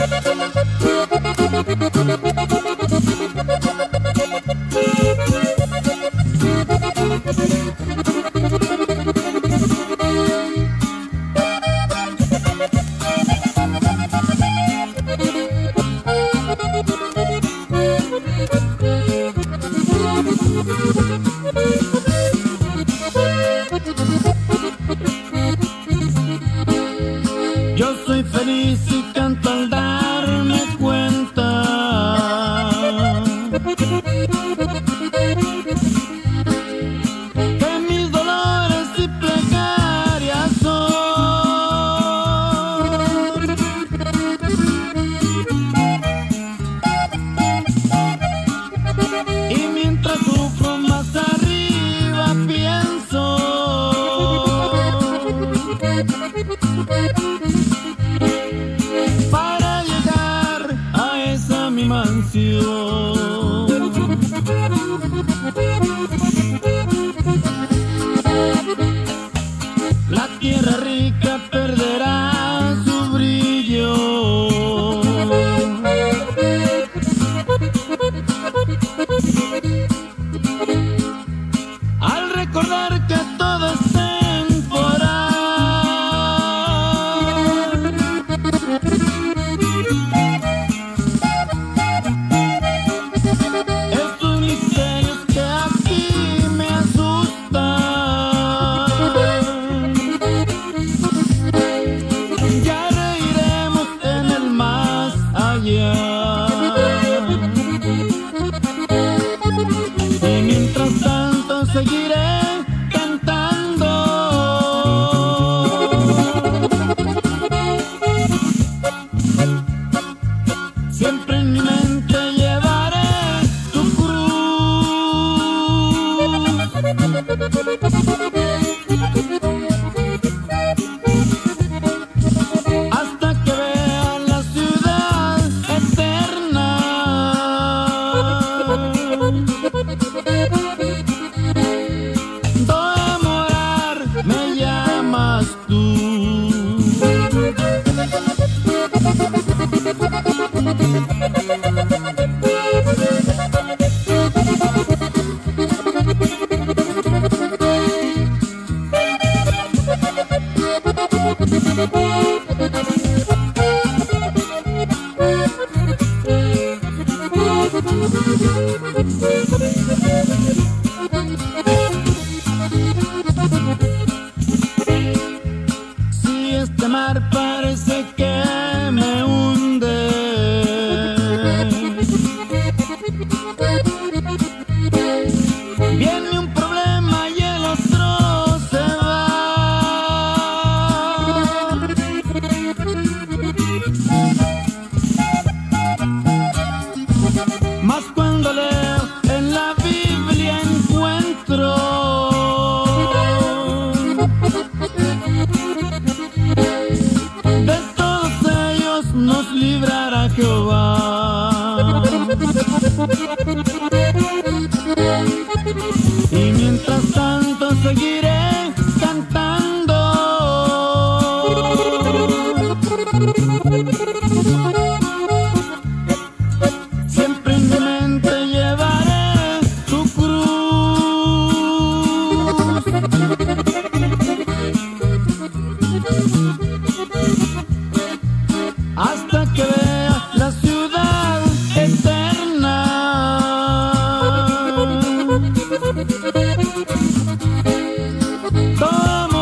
Yo soy feliz y canto al darme cuenta que mis dolores y plegarias son. Y mientras sufro más arriba pienso para llegar a esa mi mansión. La tierra rica perderá su brillo al recordar que todo es temporal. Estos misterios que aquí me asustan, ya reiremos en el más allá. Y mientras tanto seguiré cantando, siempre en mi mente llevaré tu cruz, hasta que vea la ciudad eterna. Donde morar me llamas tú. Si este mar parece que me hunde, viene un problema y el otro se va. Mas cuando leo en la Biblia encuentro de todos ellos nos librará Jehová. Y mientras tanto seguiré cantando, siempre en mi mente llevaré tu cruz, hasta que vea la ciudad eterna. Toma